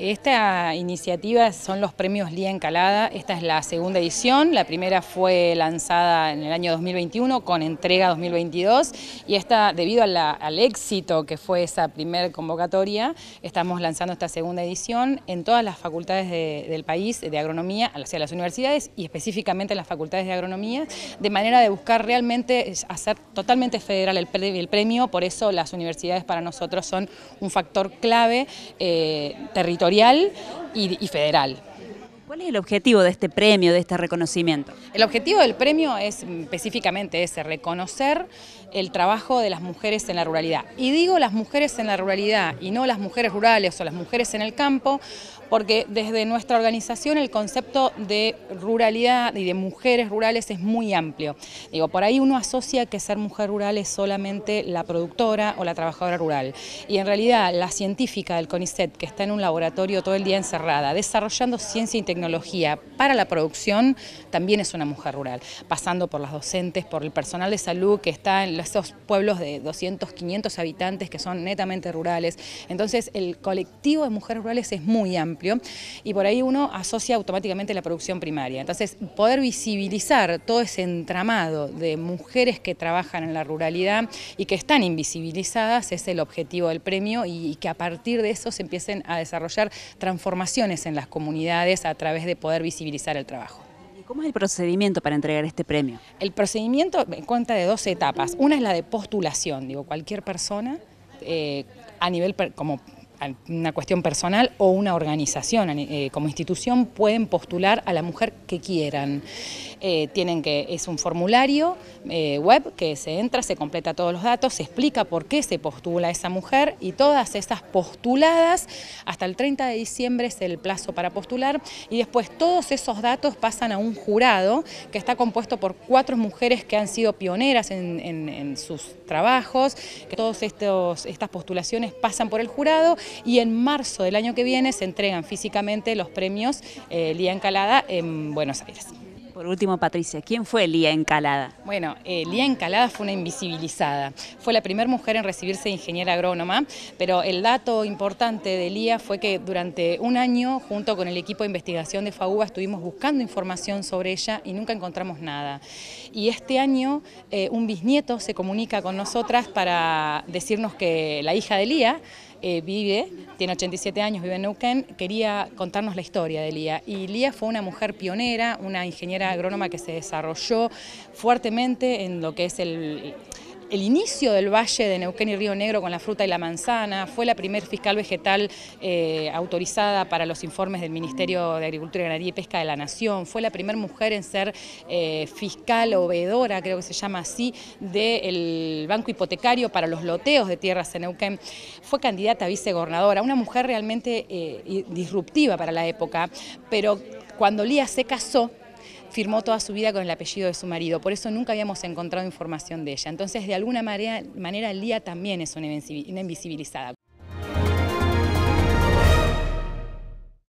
Esta iniciativa son los premios Lía Encalada. Esta es la segunda edición. La primera fue lanzada en el año 2021 con entrega 2022 y esta, debido al éxito que fue esa primera convocatoria, estamos lanzando esta segunda edición en todas las facultades del país de agronomía, hacia las universidades y específicamente en las facultades de agronomía, de manera de buscar realmente hacer totalmente federal el premio. Por eso las universidades para nosotros son un factor clave territorial y federal. ¿Cuál es el objetivo de este premio, de este reconocimiento? El objetivo del premio es específicamente ese, reconocer el trabajo de las mujeres en la ruralidad. Y digo las mujeres en la ruralidad y no las mujeres rurales o las mujeres en el campo, porque desde nuestra organización el concepto de ruralidad y de mujeres rurales es muy amplio. Digo, por ahí uno asocia que ser mujer rural es solamente la productora o la trabajadora rural. Y en realidad la científica del CONICET, que está en un laboratorio todo el día encerrada, desarrollando ciencia y tecnología para la producción, también es una mujer rural, pasando por las docentes, por el personal de salud que está en esos pueblos de 200, 500 habitantes que son netamente rurales. Entonces el colectivo de mujeres rurales es muy amplio y por ahí uno asocia automáticamente la producción primaria. Entonces poder visibilizar todo ese entramado de mujeres que trabajan en la ruralidad y que están invisibilizadas es el objetivo del premio, y que a partir de eso se empiecen a desarrollar transformaciones en las comunidades a través de poder visibilizar el trabajo. ¿Cómo es el procedimiento para entregar este premio? El procedimiento cuenta de dos etapas. Una es la de postulación, digo, cualquier persona a nivel como una cuestión personal o una organización como institución pueden postular a la mujer que quieran. Es un formulario web que se entra, se completa todos los datos, se explica por qué se postula a esa mujer, y todas esas postuladas, hasta el 30 de diciembre es el plazo para postular, y después todos esos datos pasan a un jurado que está compuesto por 4 mujeres que han sido pioneras en sus trabajos, que todas estas postulaciones pasan por el jurado, y en marzo del año que viene se entregan físicamente los premios Lía Encalada en Buenos Aires. Por último, Patricia, ¿quién fue Lía Encalada? Bueno, Lía Encalada fue una invisibilizada. Fue la primera mujer en recibirse de ingeniera agrónoma, pero el dato importante de Lía fue que durante un año, junto con el equipo de investigación de FAUBA, estuvimos buscando información sobre ella y nunca encontramos nada. Y este año un bisnieto se comunica con nosotras para decirnos que la hija de Lía tiene 87 años, vive en Neuquén, quería contarnos la historia de Lía. Y Lía fue una mujer pionera, una ingeniera agrónoma que se desarrolló fuertemente en lo que es el inicio del valle de Neuquén y Río Negro con la fruta y la manzana. Fue la primer fiscal vegetal autorizada para los informes del Ministerio de Agricultura, Ganadería y Pesca de la Nación. Fue la primera mujer en ser fiscal o veedora, creo que se llama así, del Banco Hipotecario para los loteos de tierras en Neuquén. Fue candidata a vicegobernadora, una mujer realmente disruptiva para la época, pero cuando Lía se casó, firmó toda su vida con el apellido de su marido, por eso nunca habíamos encontrado información de ella. Entonces, de alguna manera Lía también es una invisibilizada.